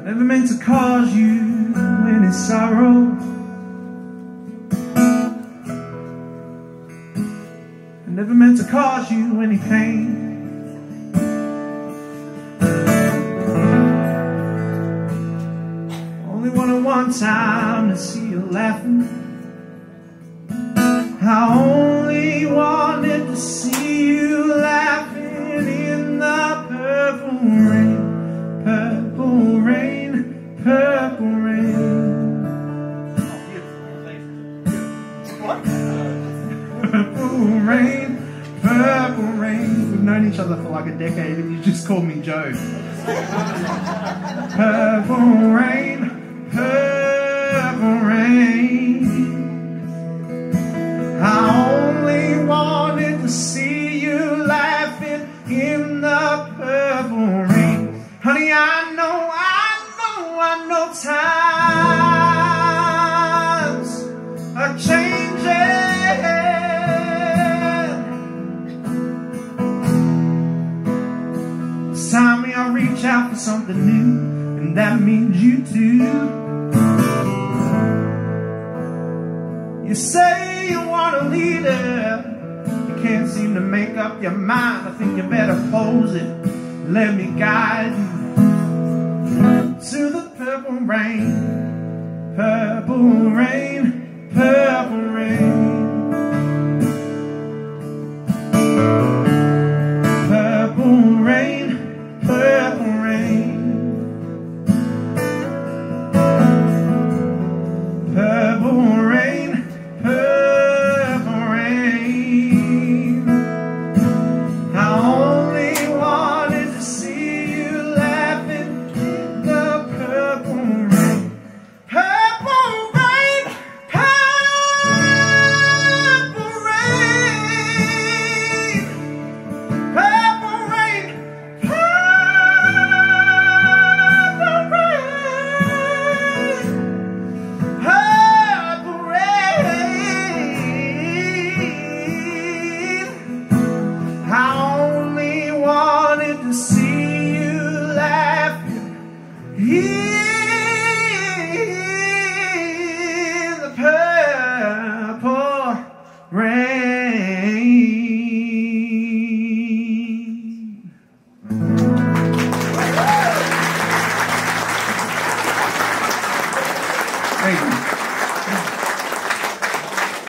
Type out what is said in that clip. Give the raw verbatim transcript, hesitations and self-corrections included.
Never meant to cause you any sorrow. I never meant to cause you any pain. Only wanted one time to see you laughing. I only wanted to see you laughing in the purple rain. Purple rain, purple rain. What? Purple rain, purple rain. We've known each other for like a decade and you just called me Joe. Purple rain, purple rain. I only wanted to see you laughing in the purple rain. Honey, I know, I know, I know times are changing. It's time I reach out for something new, and that means you too. You say you want a leader, you can't seem to make up your mind. I think you better pose it. Let me guide you to the purple rain, purple rain, purple rain. Purple rain, purple rain. Purple rain, purple rain. I only wanted to see you laughing in the purple rain. Purple rain, purple rain. Purple rain, purple rain. Purple rain. I only wanted to see you laughing in the purple rain. Thank you.